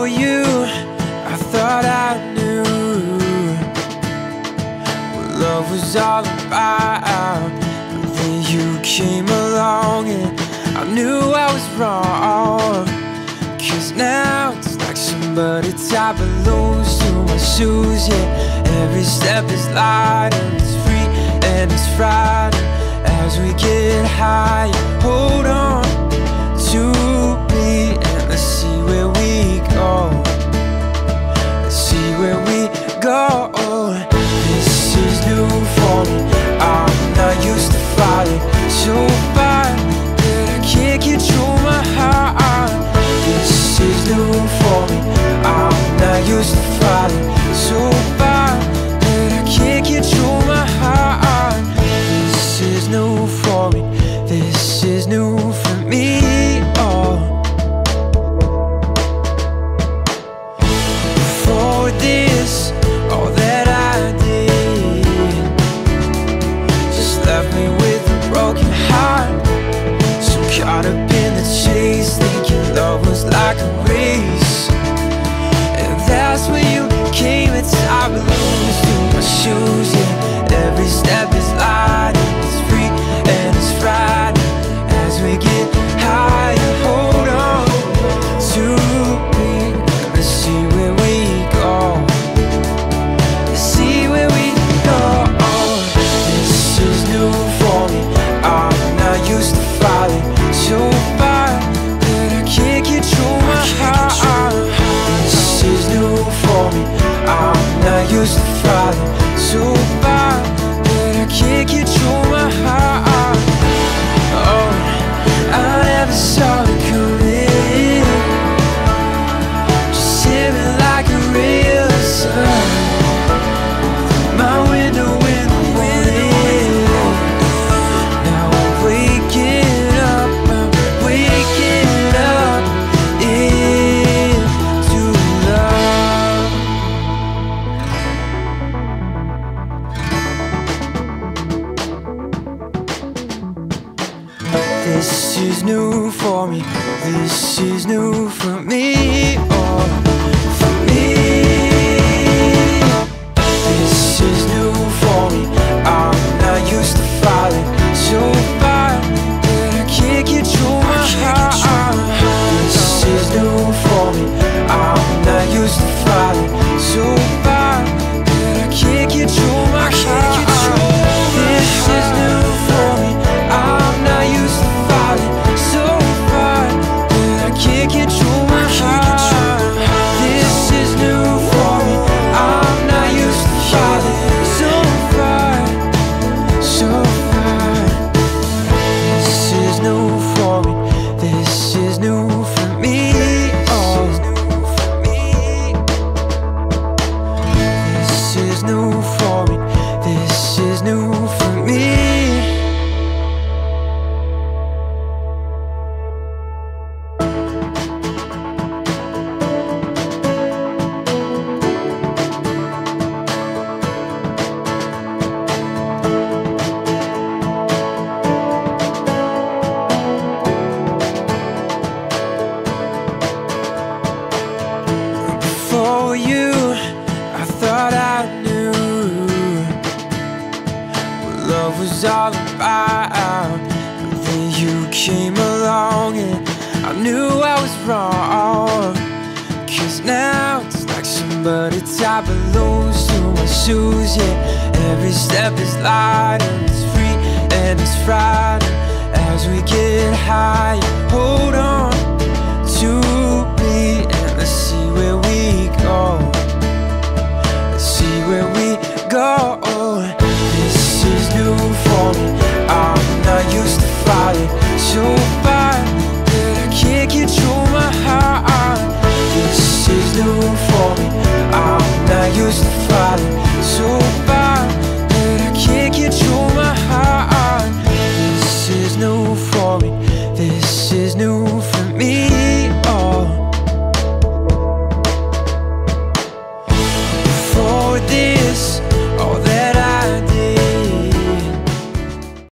Before you, I thought I knew what love was all about. But then you came along and I knew I was wrong. 'Cause now it's like somebody tied balloons to my shoes. Yeah, every step is light and it's free and it's Friday. As we get higher, hold on to me and let's see where we go. Let's see where we go. This is new for me, I'm not used to falling so far that I can't control my heart. This is new for me, I'm not used to falling so far that I can't control my heart. This is new for me, this is new for me, oh. Before this, all that I did just left me with a broken heart. So caught up in the chase, thinking love was like a race. And that's when you came and tied balloons to my shoes. Yeah, every step is light and it's free and it's Friday. As we get higher, hold on to me. Let's see where we go. Let's see where we go. This is new for me, I'm not used to falling so far that I can't control my heart. This is new for me, I'm not used to falling so far that I can't control my heart. Oh, I never saw it coming, just hit me like a ray of the sun. My window in the morning, now I'm waking up, into love. This is new for me, this is new for me, oh, for me. This is new for me, I'm not used to falling so far that I can't control my heart. This is new for me, I'm not used to falling so far that I can't control my heart. This is new for me, I'm not used to falling so far that I can't control my heart. This is new for me, I'm not used to falling so far, so far. This is new for me, this is new for me, oh. This is new for me, this is new for me. Before you, I thought I knew what love was all about. But then you came along and I knew I was wrong. 'Cause now it's like somebody tied balloons to my shoes. Yeah, every step is light and it's free and it's Friday. As we get higher, hold on